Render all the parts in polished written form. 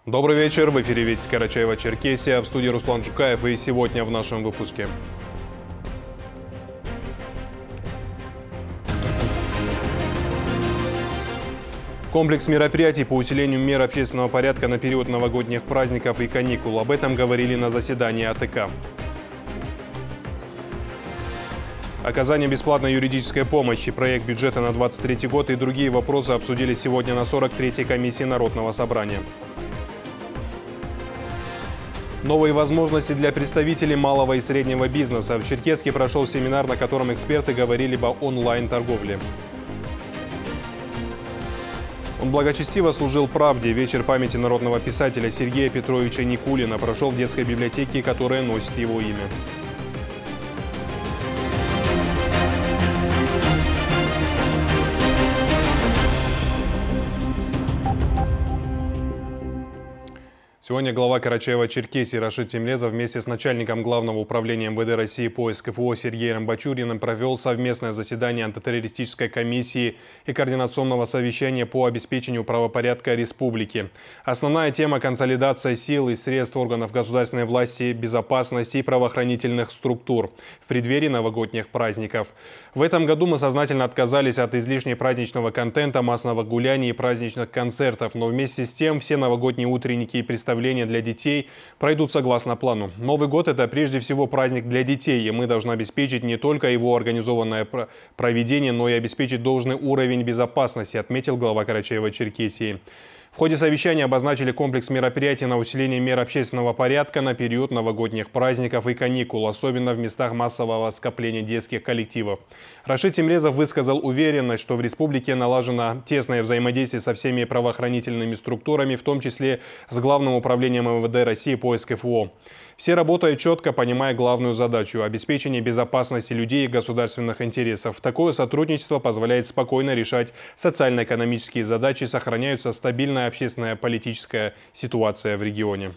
Добрый вечер, в эфире Вести Карачаево-Черкесия, в студии Руслан Жукаев, и сегодня в нашем выпуске. Комплекс мероприятий по усилению мер общественного порядка на период новогодних праздников и каникул. Об этом говорили на заседании АТК. Оказание бесплатной юридической помощи, проект бюджета на 2023 год и другие вопросы обсудили сегодня на 43-й комиссии Народного собрания. Новые возможности для представителей малого и среднего бизнеса. В Черкесске прошел семинар, на котором эксперты говорили об онлайн-торговле. Он благочестиво служил правде. Вечер памяти народного писателя Сергея Петровича Никулина прошел в детской библиотеке, которая носит его имя. Сегодня глава Карачаева-Черкесии Рашид Темлезов вместе с начальником Главного управления МВД России по СКФО Сергеем Бачуриным провел совместное заседание антитеррористической комиссии и координационного совещания по обеспечению правопорядка республики. Основная тема – консолидация сил и средств органов государственной власти, безопасности и правоохранительных структур в преддверии новогодних праздников. В этом году мы сознательно отказались от излишнего праздничного контента, массовых гуляний и праздничных концертов, но вместе с тем все новогодние утренники и представления для детей пройдут согласно плану. Новый год – это прежде всего праздник для детей, и мы должны обеспечить не только его организованное проведение, но и обеспечить должный уровень безопасности, отметил глава Карачаева-Черкесии. В ходе совещания обозначили комплекс мероприятий на усиление мер общественного порядка на период новогодних праздников и каникул, особенно в местах массового скопления детских коллективов. Рашид Темлезов высказал уверенность, что в республике налажено тесное взаимодействие со всеми правоохранительными структурами, в том числе с Главным управлением МВД России по СКФО. Все работают четко, понимая главную задачу – обеспечение безопасности людей и государственных интересов. Такое сотрудничество позволяет спокойно решать социально-экономические задачи, сохраняется стабильная общественная политическая ситуация в регионе.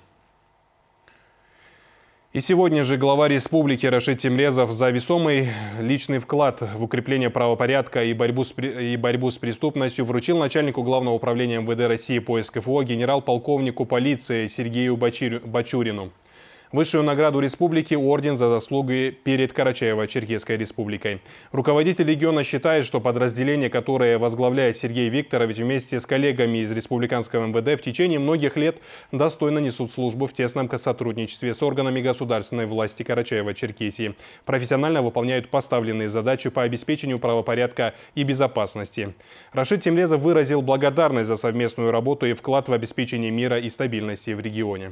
И сегодня же глава республики Рашид Темлезов за весомый личный вклад в укрепление правопорядка и борьбу с преступностью вручил начальнику Главного управления МВД России по СКФО генерал-полковнику полиции Сергею Бачурину высшую награду республики – орден за заслуги перед Карачаево-Черкесской республикой. Руководитель региона считает, что подразделение, которое возглавляет Сергей Викторович вместе с коллегами из республиканского МВД в течение многих лет достойно несут службу в тесном сотрудничестве с органами государственной власти Карачаева-Черкесии. Профессионально выполняют поставленные задачи по обеспечению правопорядка и безопасности. Рашид Темлезов выразил благодарность за совместную работу и вклад в обеспечение мира и стабильности в регионе.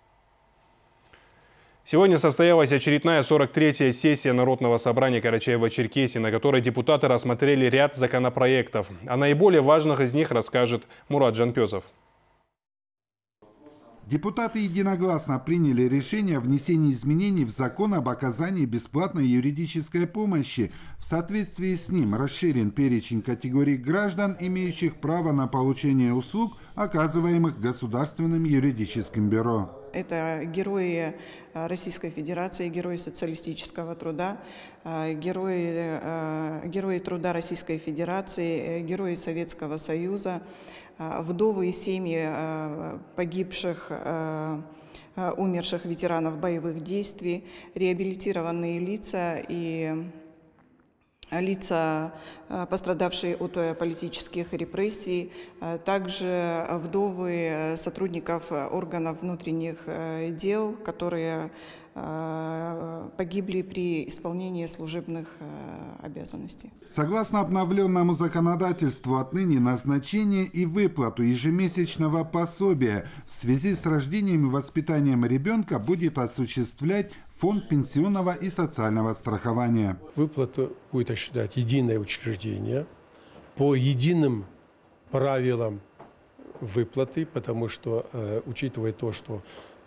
Сегодня состоялась очередная 43-я сессия Народного собрания Карачаева-Черкесии, на которой депутаты рассмотрели ряд законопроектов. О наиболее важных из них расскажет Мурат Жанпезов. Депутаты единогласно приняли решение о внесении изменений в закон об оказании бесплатной юридической помощи. В соответствии с ним расширен перечень категорий граждан, имеющих право на получение услуг, оказываемых Государственным юридическим бюро. Это герои Российской Федерации, герои социалистического труда, герои труда Российской Федерации, герои Советского Союза, вдовы и семьи погибших, умерших ветеранов боевых действий, реабилитированные лица и лица, пострадавшие от политических репрессий, также вдовы сотрудников органов внутренних дел, которые погибли при исполнении служебных обязанностей. Согласно обновленному законодательству, отныне назначение и выплату ежемесячного пособия в связи с рождением и воспитанием ребенка будет осуществлять Фонд пенсионного и социального страхования. Выплату будет осуществлять единое учреждение по единым правилам выплаты, потому что, учитывая то, что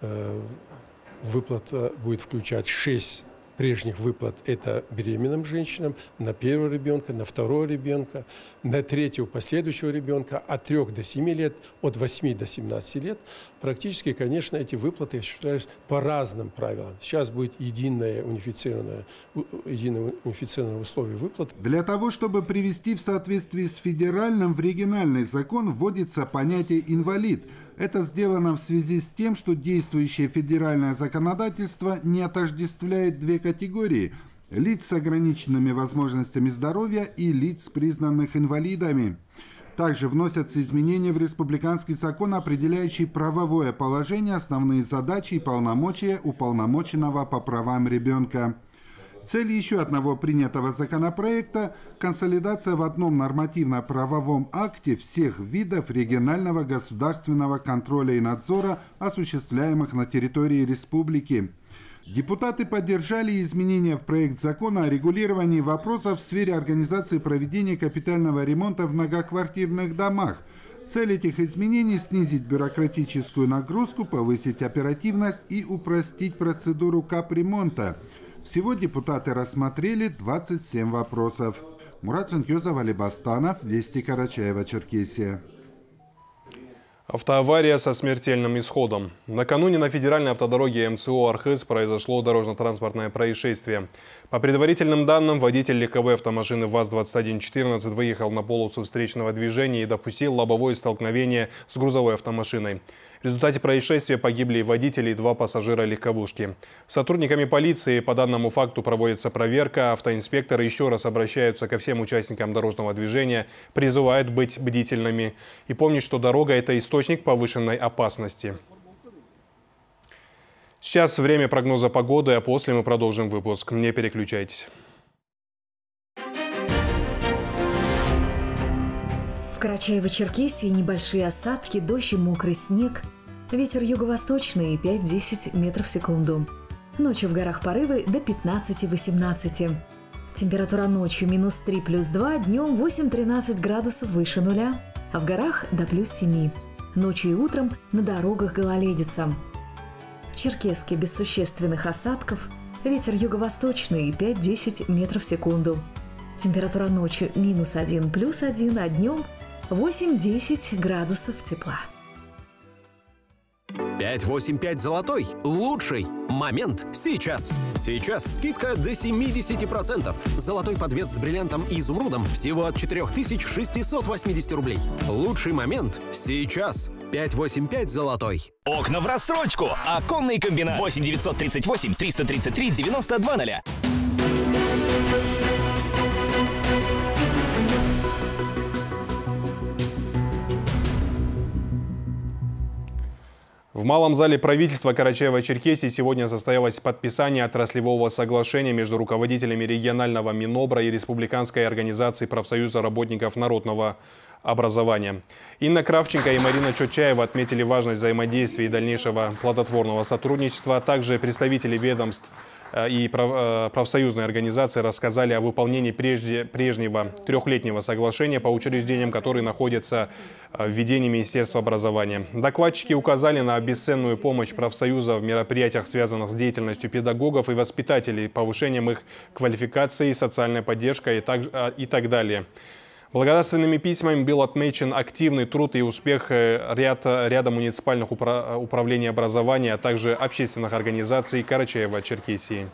выплата будет включать 6 прежних выплат – это беременным женщинам, на первого ребенка, на второго ребенка, на третьего последующего ребенка, от 3 до 7 лет, от 8 до 17 лет. Практически, конечно, эти выплаты осуществляются по разным правилам. Сейчас будет единое унифицированное условие выплат. Для того, чтобы привести в соответствии с федеральным в региональный закон, вводится понятие «инвалид». Это сделано в связи с тем, что действующее федеральное законодательство не отождествляет две категории – лиц с ограниченными возможностями здоровья и лиц, признанных инвалидами. Также вносятся изменения в республиканский закон, определяющий правовое положение, основные задачи и полномочия уполномоченного по правам ребенка. Цель еще одного принятого законопроекта – консолидация в одном нормативно-правовом акте всех видов регионального государственного контроля и надзора, осуществляемых на территории республики. Депутаты поддержали изменения в проект закона о регулировании вопросов в сфере организации проведения капитального ремонта в многоквартирных домах. Цель этих изменений – снизить бюрократическую нагрузку, повысить оперативность и упростить процедуру капремонта. Всего депутаты рассмотрели 27 вопросов. Мурат Жанкёзов, Али Бастанов, Вести, Карачаево-Черкесия. Автоавария со смертельным исходом. Накануне на федеральной автодороге МЦО Архыз произошло дорожно-транспортное происшествие. По предварительным данным, водитель легковой автомашины ВАЗ-2114 выехал на полосу встречного движения и допустил лобовое столкновение с грузовой автомашиной. В результате происшествия погибли водители и 2 пассажира легковушки. Сотрудниками полиции по данному факту проводится проверка. Автоинспекторы еще раз обращаются ко всем участникам дорожного движения, призывают быть бдительными и помнить, что дорога – это источник повышенной опасности. Сейчас время прогноза погоды, а после мы продолжим выпуск. Не переключайтесь. В Карачаево-Черкесии небольшие осадки, дождь и мокрый снег. Ветер юго-восточный 5-10 метров в секунду. Ночью в горах порывы до 15-18. Температура ночью -3 +2, днем 8-13 градусов выше нуля, а в горах до +7. Ночью и утром на дорогах гололедица. В Черкесске без существенных осадков. Ветер юго-восточный 5-10 метров в секунду. Температура ночью -1 +1, а днем 8-10 градусов тепла. 585 золотой. Лучший момент сейчас. Сейчас скидка до 70%. Золотой подвес с бриллиантом и изумрудом всего от 4680 рублей. Лучший момент сейчас. 585 золотой. Окна в рассрочку. Оконный комбинат. 8 938 333 9200. В Малом зале правительства Карачаево-Черкесии сегодня состоялось подписание отраслевого соглашения между руководителями регионального Минобра и Республиканской организации профсоюза работников народного образования. Инна Кравченко и Марина Чотчаева отметили важность взаимодействия и дальнейшего плодотворного сотрудничества. Также представители ведомств и профсоюзной организации рассказали о выполнении прежнего 3-летнего соглашения по учреждениям, которые находятся в ведении Министерства образования. Докладчики указали на бесценную помощь профсоюза в мероприятиях, связанных с деятельностью педагогов и воспитателей, повышением их квалификации, социальной поддержкой и так далее. Благодарственными письмами был отмечен активный труд и успех ряда муниципальных управлений образования, а также общественных организаций Карачаево-Черкесии.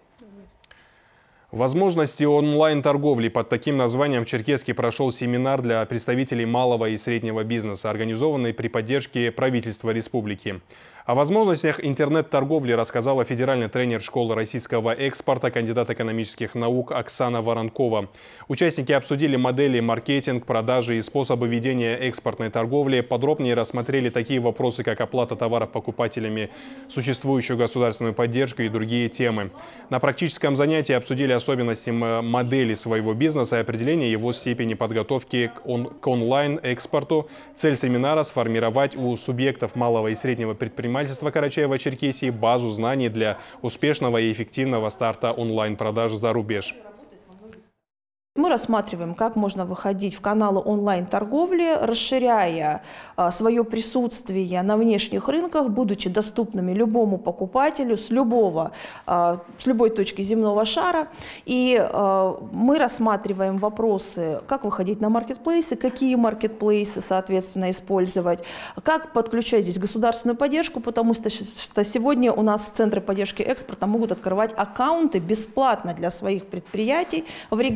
Возможности онлайн-торговли. Под таким названием в Черкесске прошел семинар для представителей малого и среднего бизнеса, организованный при поддержке правительства республики. О возможностях интернет-торговли рассказала федеральный тренер школы российского экспорта, кандидат экономических наук Оксана Воронкова. Участники обсудили модели маркетинг, продажи и способы ведения экспортной торговли. Подробнее рассмотрели такие вопросы, как оплата товаров покупателями, существующую государственную поддержку и другие темы. На практическом занятии обсудили особенности модели своего бизнеса и определение его степени подготовки к онлайн-экспорту. Цель семинара – сформировать у субъектов малого и среднего предпринимательства Карачаево-Черкесии базу знаний для успешного и эффективного старта онлайн-продаж за рубеж. Мы рассматриваем, как можно выходить в каналы онлайн-торговли, расширяя свое присутствие на внешних рынках, будучи доступными любому покупателю с любой точки земного шара. И мы рассматриваем вопросы, как выходить на маркетплейсы, какие маркетплейсы, соответственно, использовать, как подключать здесь государственную поддержку, потому что сегодня у нас центры поддержки экспорта могут открывать аккаунты бесплатно для своих предприятий в регионе.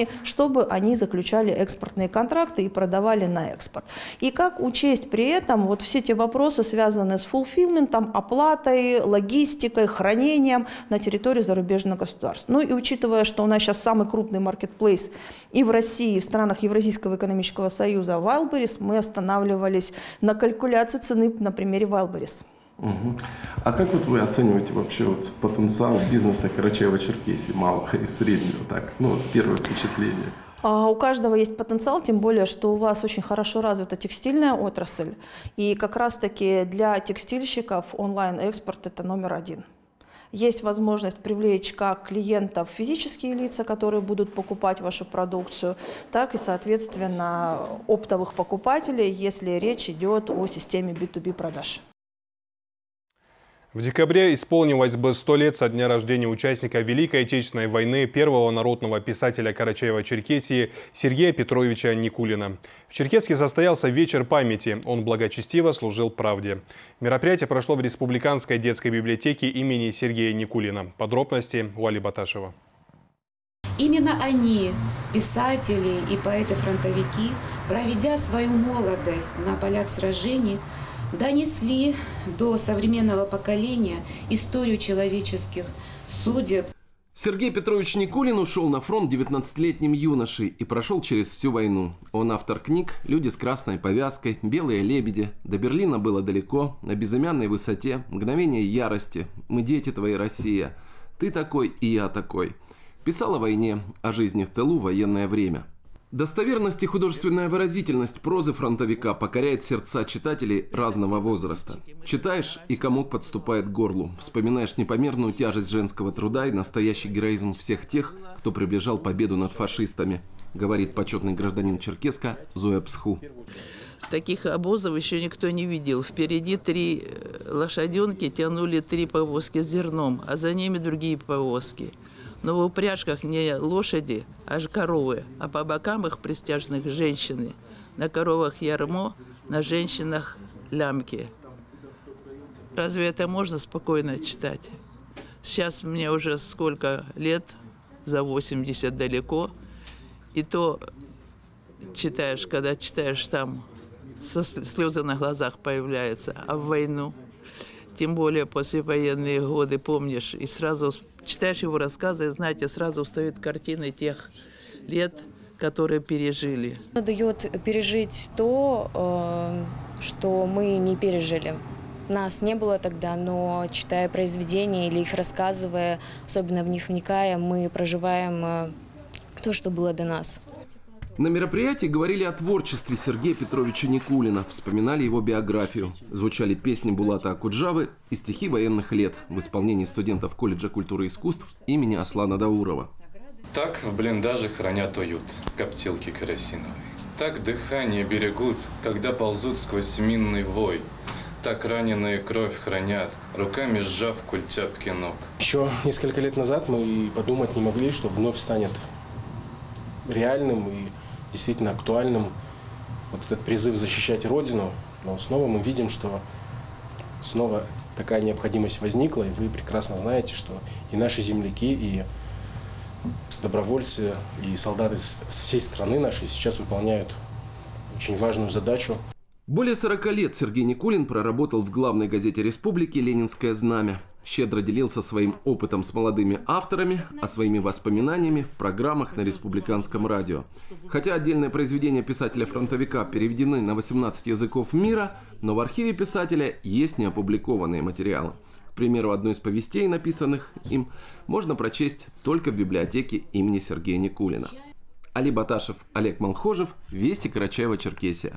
компании, чтобы они заключали экспортные контракты и продавали на экспорт. И как учесть при этом вот все те вопросы, связанные с фулфилментом, оплатой, логистикой, хранением на территории зарубежных государств. Ну и учитывая, что у нас сейчас самый крупный маркетплейс и в России, и в странах Евразийского экономического союза Wildberries, мы останавливались на калькуляции цены на примере Wildberries. А как вот вы оцениваете вообще вот потенциал бизнеса Карачаево-Черкесии, малого и среднего? Так, ну, вот первое впечатление. У каждого есть потенциал, тем более, что у вас очень хорошо развита текстильная отрасль. И как раз-таки для текстильщиков онлайн-экспорт – это номер один. Есть возможность привлечь как клиентов физические лица, которые будут покупать вашу продукцию, так и, соответственно, оптовых покупателей, если речь идет о системе B2B продаж. В декабре исполнилось бы 100 лет со дня рождения участника Великой Отечественной войны, первого народного писателя Карачаева-Черкесии Сергея Петровича Никулина. В Черкесске состоялся вечер памяти. Он благочестиво служил правде. Мероприятие прошло в Республиканской детской библиотеке имени Сергея Никулина. Подробности у Али Баташева. Именно они, писатели и поэты-фронтовики, проведя свою молодость на полях сражений, донесли до современного поколения историю человеческих судеб. Сергей Петрович Никулин ушел на фронт 19-летним юношей и прошел через всю войну. Он автор книг «Люди с красной повязкой», «Белые лебеди», «До Берлина было далеко», «На безымянной высоте», «Мгновение ярости», «Мы дети твоей, Россия», «Ты такой и я такой». Писал о войне, о жизни в тылу, военное время. Достоверность и художественная выразительность прозы фронтовика покоряет сердца читателей разного возраста. Читаешь, и комок подступает к горлу. Вспоминаешь непомерную тяжесть женского труда и настоящий героизм всех тех, кто приближал победу над фашистами, говорит почетный гражданин Черкесска Зоя Псху. Таких обозов еще никто не видел. Впереди 3 лошаденки тянули 3 повозки с зерном, а за ними другие повозки. Но в упряжках не лошади, а коровы, а по бокам их пристяжных женщины. На коровах ярмо, на женщинах лямки. Разве это можно спокойно читать? Сейчас мне уже сколько лет, за 80 далеко, и то читаешь, когда читаешь, там слезы на глазах появляются, а в войну, тем более послевоенные годы, помнишь, и сразу читаешь его рассказы, и, знаете, сразу встают картины тех лет, которые пережили. Дает пережить то, что мы не пережили. Нас не было тогда, но читая произведения или их рассказывая, особенно в них вникая, мы проживаем то, что было до нас. На мероприятии говорили о творчестве Сергея Петровича Никулина, вспоминали его биографию. Звучали песни Булата Акуджавы и стихи военных лет в исполнении студентов колледжа культуры и искусств имени Аслана Даурова. Так в блиндаже хранят уют коптилки керосиновой. Так дыхание берегут, когда ползут сквозь минный вой. Так раненые кровь хранят, руками сжав культяпки ног. Еще несколько лет назад мы и подумать не могли, что вновь станет реальным и действительно актуальным вот этот призыв защищать Родину. Но снова мы видим, что снова такая необходимость возникла, и вы прекрасно знаете, что и наши земляки, и добровольцы, и солдаты всей страны нашей сейчас выполняют очень важную задачу. Более 40 лет Сергей Никулин проработал в главной газете республики «Ленинское знамя». Щедро делился своим опытом с молодыми авторами, а своими воспоминаниями в программах на республиканском радио. Хотя отдельные произведения писателя-фронтовика переведены на 18 языков мира, но в архиве писателя есть неопубликованные материалы. К примеру, одну из повестей, написанных им, можно прочесть только в библиотеке имени Сергея Никулина. Али Баташев, Олег Малхожев, Вести, Карачаево-Черкесия.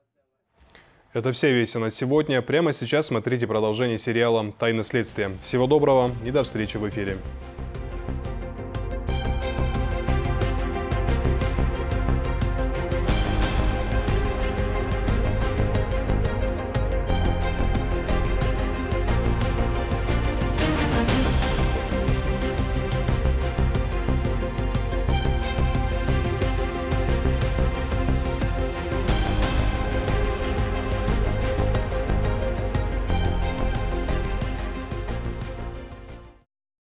Это все вести на сегодня. Прямо сейчас смотрите продолжение сериала «Тайны следствия». Всего доброго и до встречи в эфире.